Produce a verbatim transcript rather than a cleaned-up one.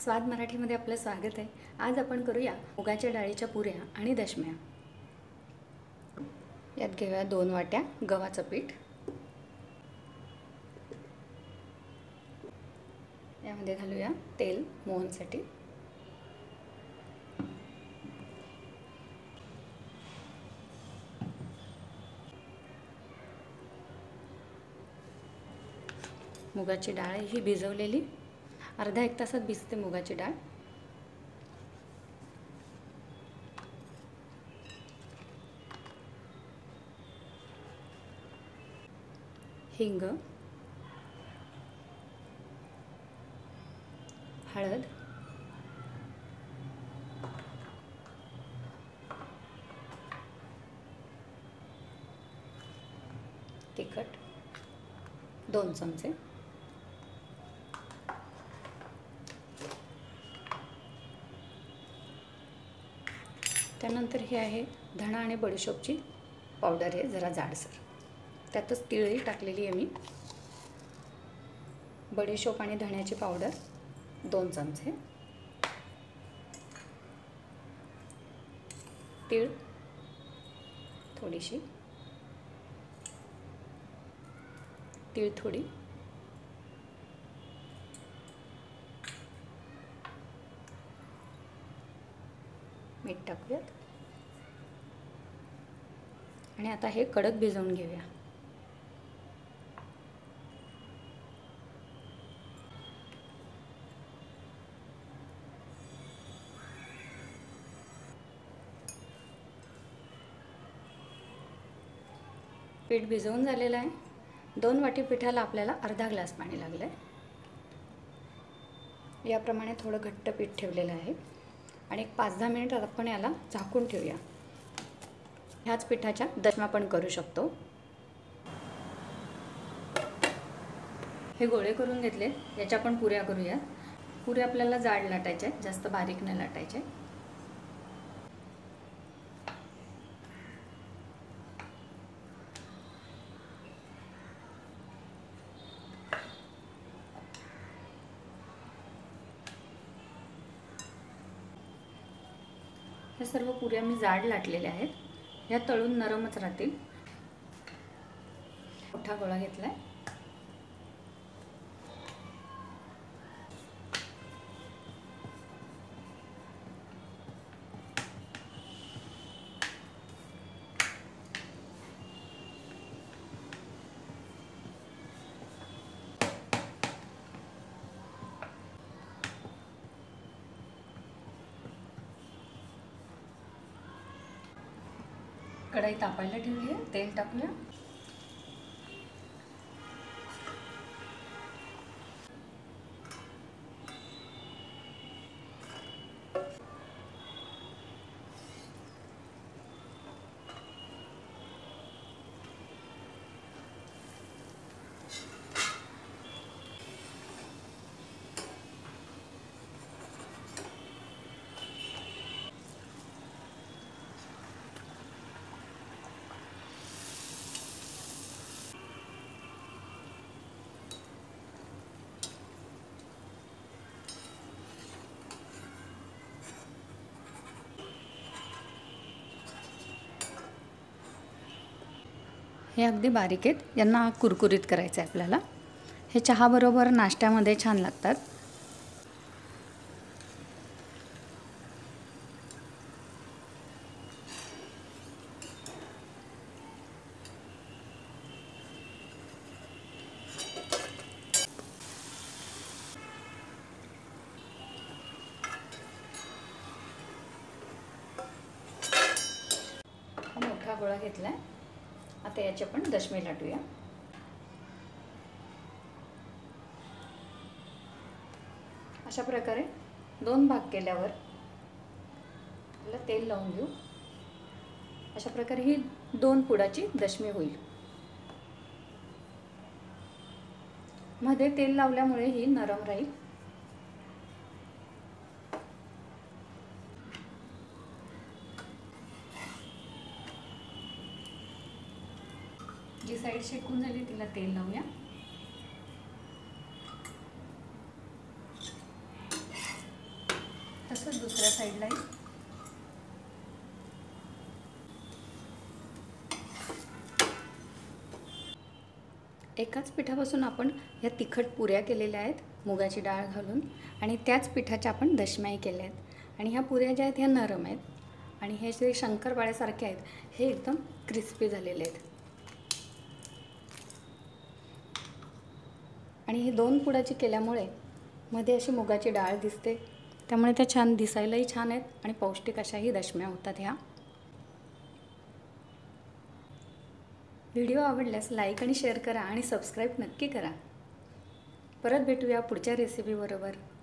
स्वाद मराठीमध्ये आपलं स्वागत आहे। आज आपण करूया मुगाच्या डाळीच्या पुऱ्या आणि दशम्या। यात घेऊया दोन वाट्या गव्हाचं पीठ। यामध्ये घालूया तेल मोहनसाठी। मुगाची डाळ ही भिजवलेली अर्धा एक तासात भिजते मुगाची डाळ। हिंग, हळद, तिखट दोन चमचे, त्यानंतर ही आहे धणा आणि बडीशोपची पावडर आहे जरा जाडसर। त्यातच तिळही टाकलेली आहे मी। बडीशोप आणि धण्याची पावडर दोन चमचे, तीळ थोडीशी, तीळ थोडी, मीठ टाकूयात आणि आता हे कडक भिजवून घेऊया। पीठ भिजवून झालेलं आहे। दोन वाटी पिठाला आपल्याला अर्धा ग्लास पाणी लागलं आहे। याप्रमाणे थोडं घट्ट पीठ ठेवलेलं आहे आणि एक पाच दहा मिनिट आपण याला झाकून ठेवूया। ह्याच पिठाच्या दशम्या पण करू शकतो। हे गोळे करून घेतले, याच्या पण पुऱ्या करूया। पुऱ्या आपल्याला जाड लाटायचे, जास्त बारीक नाही लाटायचे। हे सर्व पुऱ्या मी जाड लाटलेल्या आहेत। ह्या तळून नरमच राहतील। मोठा गोळा घेतलाय, कढई तापायला ठेवली आहे, तेल टाकूया। हे अगदी बारीक आहेत, यांना कुरकुरीत करायचं आहे आपल्याला। हे चहा बरोबर नाश्त्यामध्ये छान लागतात। हा मोठा गोळा घेतलाय, आता याचे पण दशमे लाटूया। अशा प्रकारे दोन भाग केल्यावर त्याला तेल लावून घेऊ। अशा प्रकारे ही दोन पुडाची दशमी होईल। मध्ये तेल लावल्यामुळे ही नरम राहील। जी साइड शेकून झाली तिला तेल लावूया। तसंच दुसऱ्या साईडलाही एकाच पिठापासून आपण ह्या तिखट पुऱ्या केलेल्या आहेत मुगाची डाळ घालून, आणि त्याच पिठाच्या आपण दशम्याही केल्या आहेत. आणि ह्या पुऱ्या ज्या आहेत ह्या नरम आहेत आणि हे जे शंकरपाळ्यासारखे आहेत हे एकदम क्रिस्पी झालेले आहेत. आणि हे दोन पुडाची केल्यामुळे मध्ये अशी मुगाची डाळ दिसते, त्यामुळे त्या छान दिसायलाही छान आहेत आणि पौष्टिक अशाही दशम्या होतात ह्या. व्हिडिओ आवडल्यास लाईक आणि शेअर करा आणि सबस्क्राईब नक्की करा. परत भेटूया पुढच्या रेसिपीबरोबर.